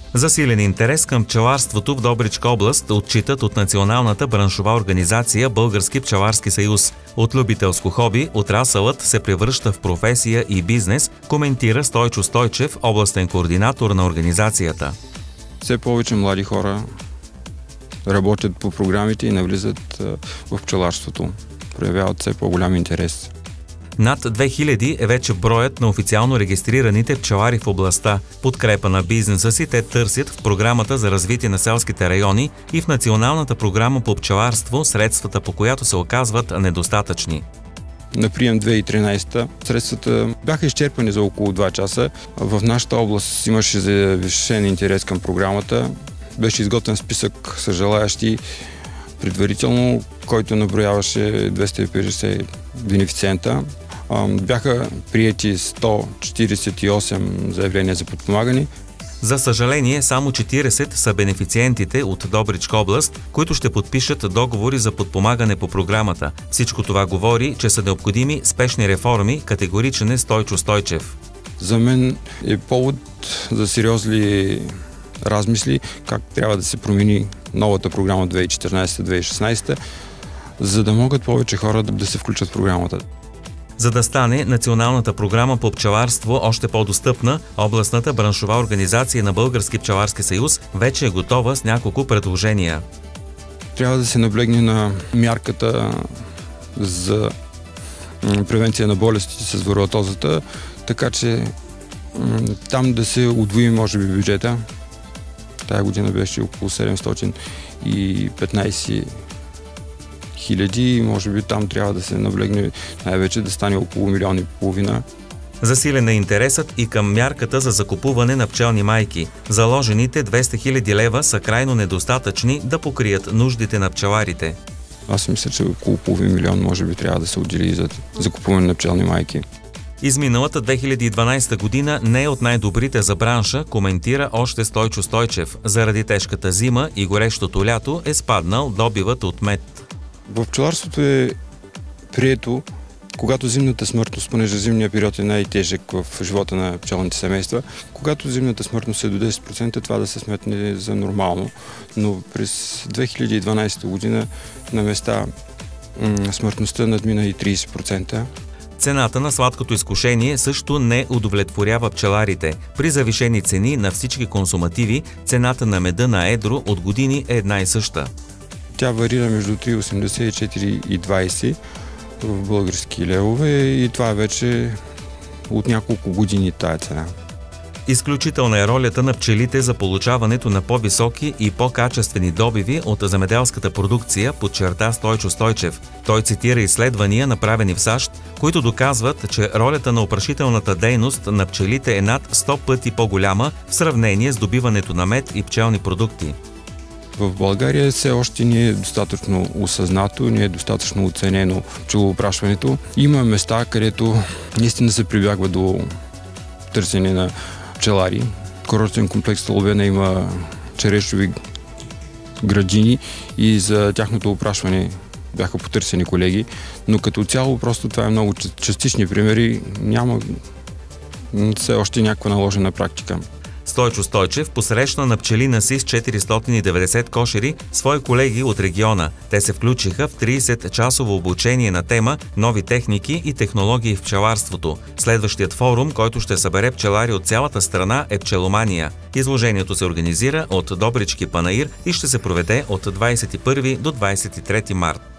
Засилен интерес към пчеларството в Добричка област отчитат от Националната браншова организация Български пчеларски съюз. От любителско хоби отрасълът се превръща в професия и бизнес, коментира Стойчо Стойчев, областен координатор на организацията. Все повече млади хора работят по програмите и навлизат в пчеларството. Проявяват все по-голям интерес. Над 2000 е вече броят на официално регистрираните пчелари в областта. Подкрепа на бизнеса си те търсят в програмата за развитие на селските райони и в Националната програма по пчеларство, средствата по която се оказват недостатъчни. На прием 2013 средствата бяха изчерпани за около 2 часа. В нашата област имаше завишен интерес към програмата. Беше изготвен списък с желаящи предварително, който наброяваше 250 бенефициента. Бяха приети 148 заявления за подпомагане. За съжаление, само 40 са бенефициентите от Добричка област, които ще подпишат договори за подпомагане по програмата. Всичко това говори, че са необходими спешни реформи, категоричен е Стойчо Стойчев. За мен е повод за сериозни размисли как трябва да се промени новата програма 2014-2016, за да могат повече хора да се включат в програмата. За да стане Националната програма по пчеларство още по-достъпна, областната браншова организация на Български пчеларски съюз вече е готова с няколко предложения. Трябва да се наблегне на мярката за превенция на болести с вариолозата, така че там да се удвои може би бюджета. Тая година беше около 715 хиляди и може би там трябва да се наблегне най-вече да стане около 1,5 милиона. Засилен е интересът и към мярката за закупуване на пчелни майки. Заложените 200 хиляди лева са крайно недостатъчни да покрият нуждите на пчеларите. Аз мисля, че около половин милион може би трябва да се отдели за закупуване на пчелни майки. Изминалата 2012 година не е от най-добрите за бранша, коментира още Стойчо Стойчев. Заради тежката зима и горещото лято е спаднал добивът от мед. В пчеларството е прието, когато зимната смъртност, понеже зимният период е най-тежък в живота на пчелните семейства, когато зимната смъртност е до 10%, това да се сметне за нормално. Но през 2012 година на места смъртността надмина и 30%. Цената на сладкото изкушение също не удовлетворява пчеларите. При завишени цени на всички консумативи, цената на меда на едро от години е една и съща. Тя варира между 3,84 и 20 в български левове и това вече от няколко години тая цена. Изключителна е ролята на пчелите за получаването на по-високи и по-качествени добиви от земеделската продукция, подчерта Стойчо Стойчев. Той цитира изследвания, направени в САЩ, които доказват, че ролята на опрашителната дейност на пчелите е над 100 пъти по-голяма в сравнение с добиването на мед и пчелни продукти. В България все още не е достатъчно осъзнато, не е достатъчно оценено пчелоопрашването. Има места, където наистина се прибягва до търсене на пчелари. Курортен комплекс Столбена има черешови градини и за тяхното опрашване бяха потърсени колеги, но като цяло просто това е много частични примери, няма все още някаква наложена практика. Стойчо Стойчев посрещна на пчелина си с 490 кошери свои колеги от региона. Те се включиха в 30-часово обучение на тема «Нови техники и технологии в пчеларството». Следващият форум, който ще събере пчелари от цялата страна, е Пчеломания. Изложението се организира от Добрички Панаир и ще се проведе от 21 до 23 март.